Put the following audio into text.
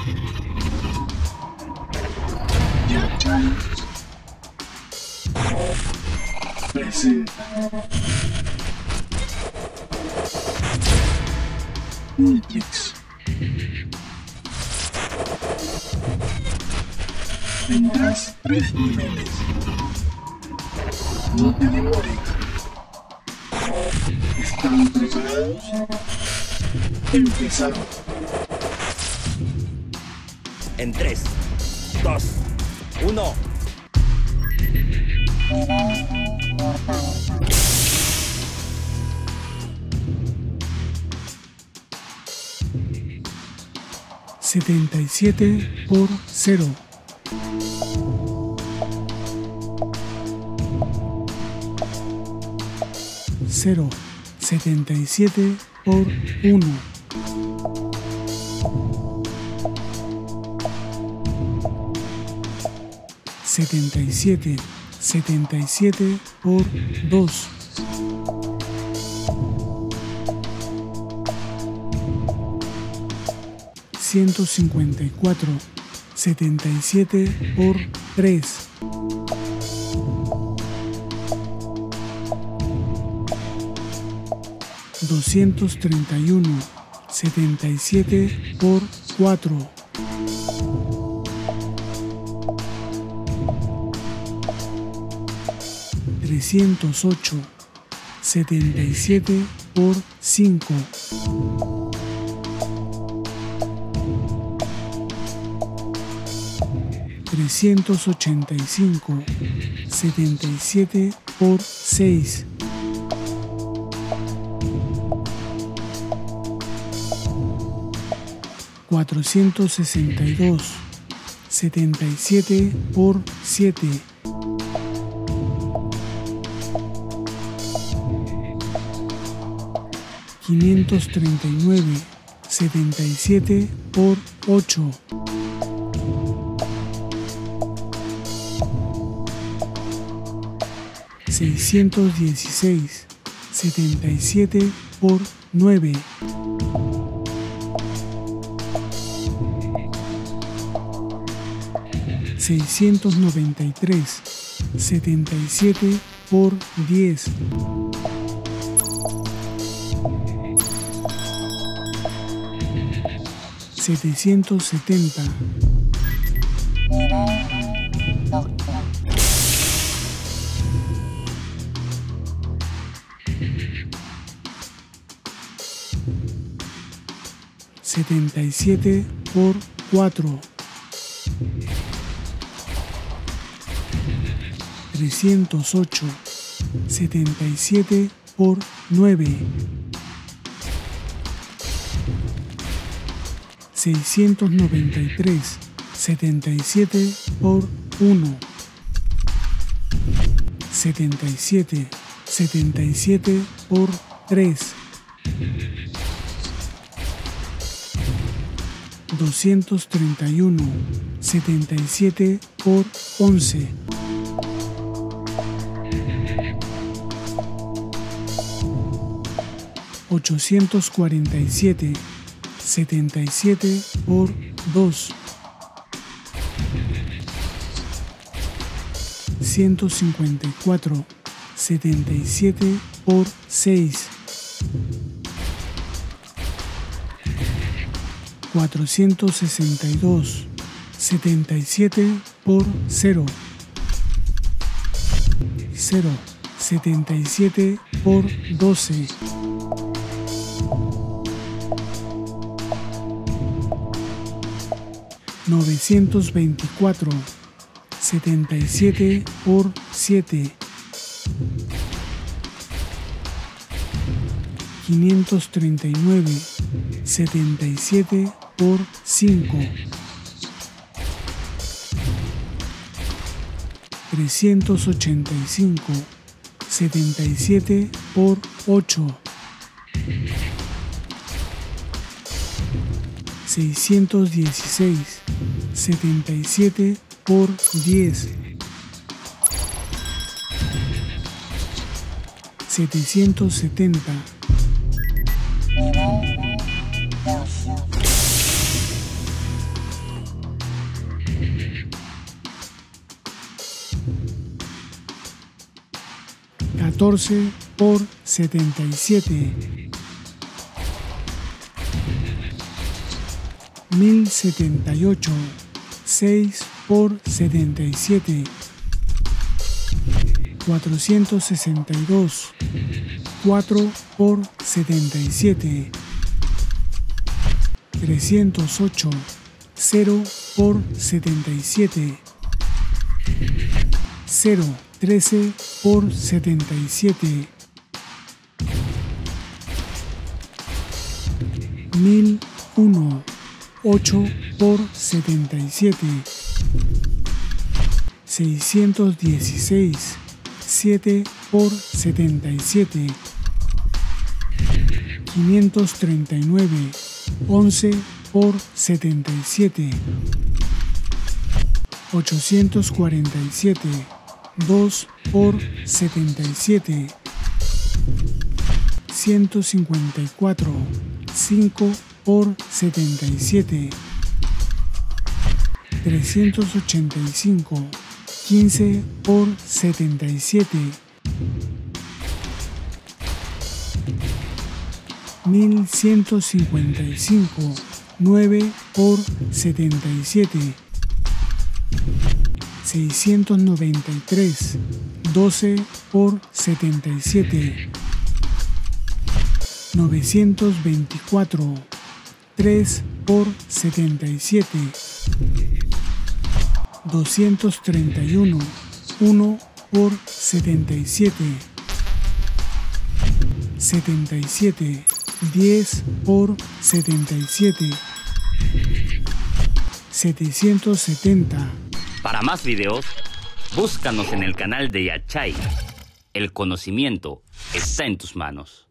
Matrix. Tendrás 3 niveles. No te demores. ¿Están preparados? Empezamos. En 3, 2, 1. $77 por 0. Cero. 77 por 1. $77 por 2. $154. 77 por 3. $231. 77 por 4. $308. 77 por 5. $385. 77 por 6. $462. 77 por 7. $539. 77 por 8. $616. 77 por 9. $693. 77 por 10. $770. $77 por 4. $308. 77 por 9. $693. 77 por 1. $77. 77 por 3. $231. 77 por 11. $847. 77 por 2. $154. 77 por 6. $462. 77 por 0. 0. 77 por 12. $924. 77 por 7. $539. 77 por 5. $385. 77 por 8. $616. 77 por 10. $770. 14 por 77. 1078. 6 por 77. 462. 4 por 77. 308. 0 por 77. 0. 13 por 77. 1001. 8 por 77. 616. 7 por 77. 539. 11 por 77. 847. 2 por 77. 154. 5 por 77. 385. 15 por 77. 1155. 9 por 77. 693. 12 por 77. 924. 3 por 77. 231. 1 por 77. 77. 10 por 77. 770. Para más videos, búscanos en el canal de Yachay. El conocimiento está en tus manos.